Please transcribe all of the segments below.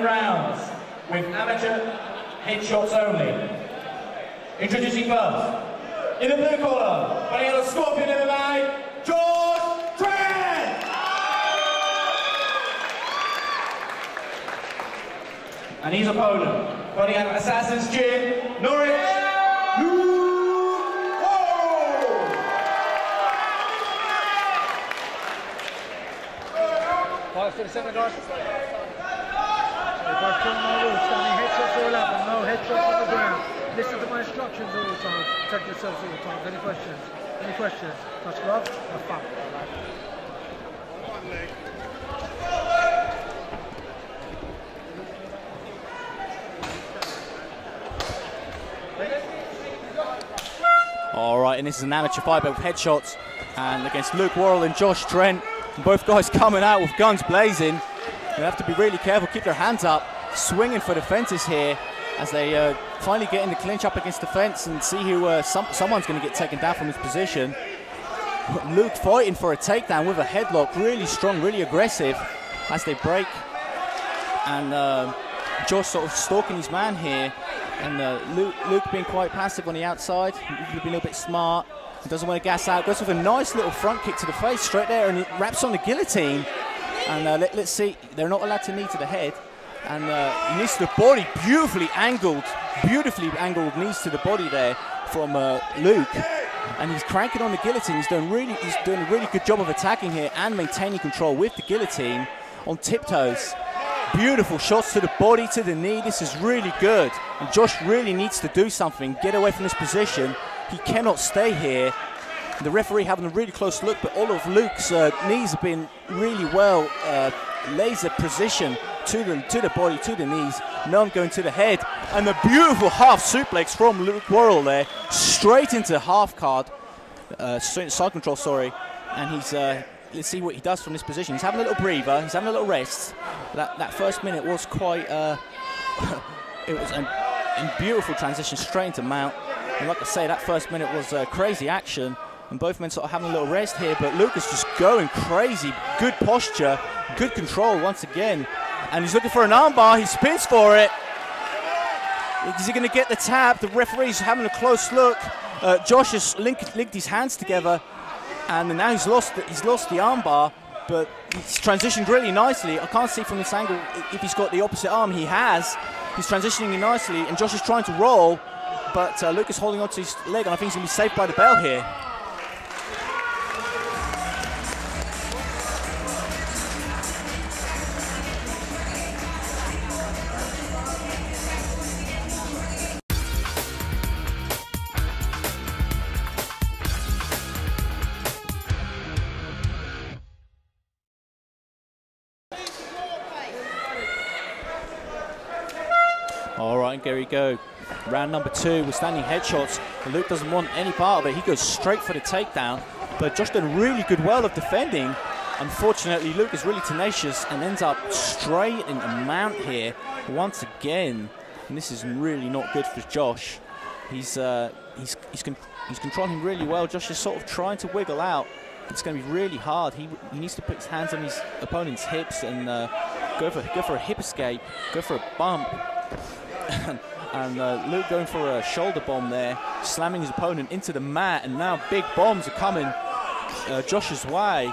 rounds with amateur headshots only. Introducing first, in the blue corner, fighting out of Scorpion MMA, George Trent! And his opponent, fighting out of Assassin's Gym, Norwich, Luke Worrell! Five to the center, guys. If I film my rules, standing headshots all up and no headshots on the ground. Listen to my instructions all the time. Protect yourselves all the time. Any questions? Any questions? Touch gloves? Have fun. All right, and this is an amateur fight with headshots, and against Luke Worrell and Josh Trent. And both guys coming out with guns blazing. They have to be really careful, keep their hands up, swinging for the fences here as they finally get in the clinch up against the fence and see who someone's going to get taken down from his position. Luke fighting for a takedown with a headlock, really strong, really aggressive as they break. And Josh sort of stalking his man here. And Luke being quite passive on the outside, being a little bit smart. He doesn't want to gas out, goes with a nice little front kick to the face straight there, and it wraps on the guillotine. And let's see, they're not allowed to knee to the head. And knees to the body, beautifully angled knees to the body there from Luke. And he's cranking on the guillotine. He's doing a really good job of attacking here and maintaining control with the guillotine on tiptoes. Beautiful shots to the body, to the knee. This is really good. And Josh really needs to do something, get away from this position. He cannot stay here. The referee having a really close look, but all of Luke's knees have been really well laser precision to the body, to the knees. None going to the head. And the beautiful half suplex from Luke Worrell there, straight into half guard, side control, sorry. And he's, let's see what he does from this position. He's having a little breather, he's having a little rest. That first minute was quite, it was a beautiful transition straight into mount. And like I say, that first minute was crazy action. And both men sort of having a little rest here, but Luke is just going crazy. Good posture, good control once again. And he's looking for an armbar, he spins for it. Is he going to get the tap? The referee's having a close look. Josh has linked his hands together, and now he's lost the armbar, but he's transitioned really nicely. I can't see from this angle if he's got the opposite arm. He has. He's transitioning nicely, and Josh is trying to roll, but Luke is holding onto his leg, and I think he's going to be saved by the bell here. All right, there we go. Round number 2 with standing headshots. And Luke doesn't want any part of it. He goes straight for the takedown. But Josh done really good well of defending. Unfortunately, Luke is really tenacious and ends up straight in a mount here once again. And this is really not good for Josh. He's controlling really well. Josh is sort of trying to wiggle out. It's going to be really hard. He needs to put his hands on his opponent's hips and go for a hip escape, go for a bump. And Luke going for a shoulder bomb there, slamming his opponent into the mat, and now big bombs are coming Josh's way.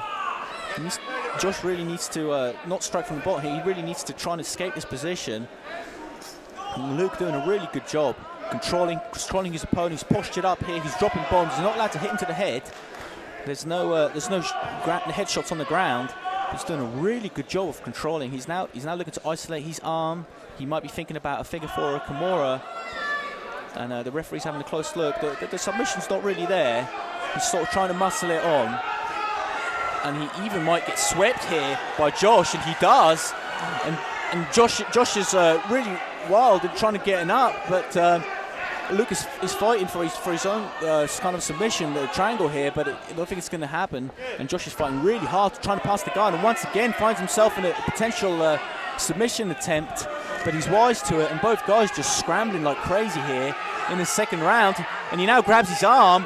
Josh really needs to not strike from the bottom. He really needs to try and escape this position. And Luke doing a really good job controlling his opponent. He's postured up here. He's dropping bombs. He's not allowed to hit him to the head. There's no headshots on the ground. He's doing a really good job of controlling. He's now looking to isolate his arm. He might be thinking about a figure 4 or a Kimura. And the referee's having a close look. The submission's not really there. He's sort of trying to muscle it on. And he even might get swept here by Josh, and he does. And Josh is really wild and trying to get him up, but Luke is fighting for his own kind of submission, the triangle here, but I don't think it's going to happen. And Josh is fighting really hard, trying to pass the guard, and once again finds himself in a potential submission attempt, but he's wise to it, and both guys just scrambling like crazy here in the second round. And he now grabs his arm,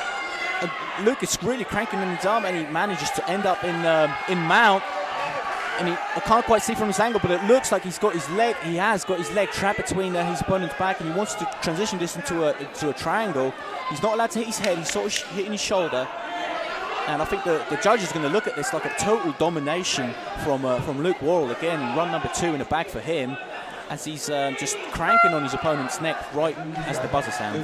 and Luke is really cranking in his arm, and he manages to end up in mount. and I can't quite see from this angle, but it looks like he has got his leg trapped between his opponent's back, and he wants to transition this into a triangle. He's not allowed to hit his head, he's sort of hitting his shoulder. And I think the judge is going to look at this like a total domination from Luke Worrell. Again, run number 2 in the bag for him, as he's just cranking on his opponent's neck right as the buzzer sounds.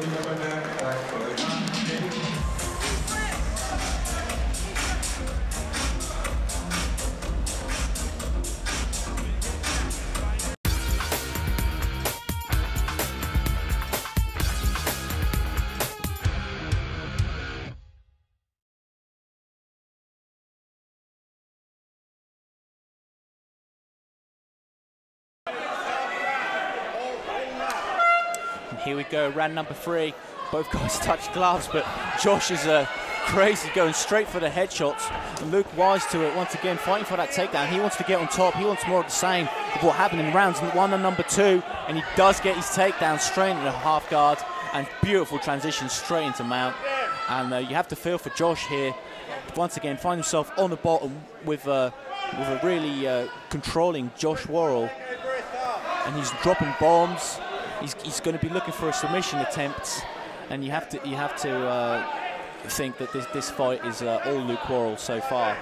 Here we go, round number 3. Both guys touch gloves, but Josh is crazy, going straight for the headshots. And Luke wise to it, once again, fighting for that takedown. He wants to get on top. He wants more of the same of what happened in rounds 1 and number 2. And he does get his takedown straight into the half guard. And beautiful transition straight into mount. And you have to feel for Josh here. Once again, find himself on the bottom with a really controlling Josh Worrell. And he's dropping bombs. He's going to be looking for a submission attempt, and you have to think that this fight is all Luke Worrell so far.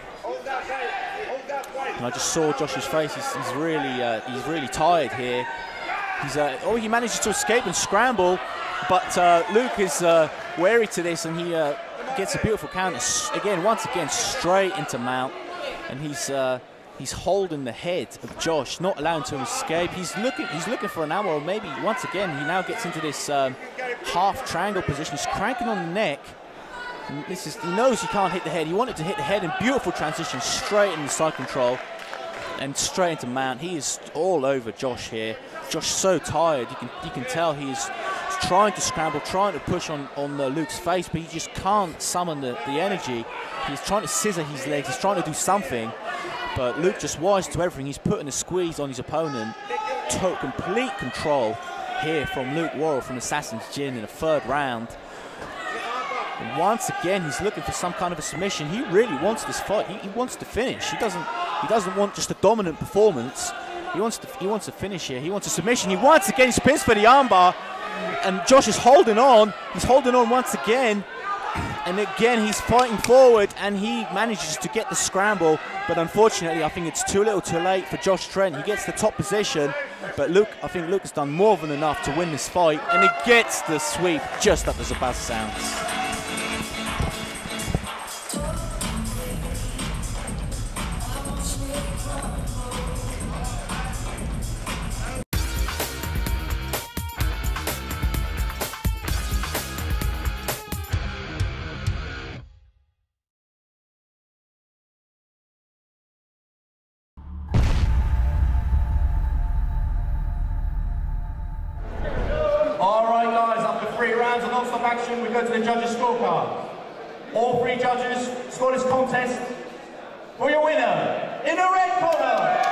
And I just saw Josh's face. He's really tired here. He manages to escape and scramble, but Luke is wary to this, and he gets a beautiful counter once again straight into mount, and he's holding the head of Josh, not allowing him to escape. He's looking for an arm, or maybe once again he now gets into this half triangle position. He's cranking on the neck. And he knows he can't hit the head. He wanted to hit the head, and beautiful transition straight into side control and straight into mount. He is all over Josh here. Josh so tired. You can tell he's trying to scramble, trying to push on Luke's face, but he just can't summon the energy. He's trying to scissor his legs. He's trying to do something. But Luke just wise to everything. He's putting a squeeze on his opponent. Complete control here from Luke Worrell from Assassin's Gin in the 3rd round. And once again, he's looking for some kind of a submission. He really wants this fight. He wants to finish. He doesn't want just a dominant performance. He wants to finish here. He wants a submission. He once again spins for the armbar, and Josh is holding on. He's holding on once again. And again, he's fighting forward, and he manages to get the scramble. But unfortunately, I think it's too little too late for Josh Trent. He gets the top position, but I think Luke has done more than enough to win this fight, and he gets the sweep just up as the buzzer sounds. Action, we go to the judges' scorecard. All 3 judges scored this contest for your winner in the red corner,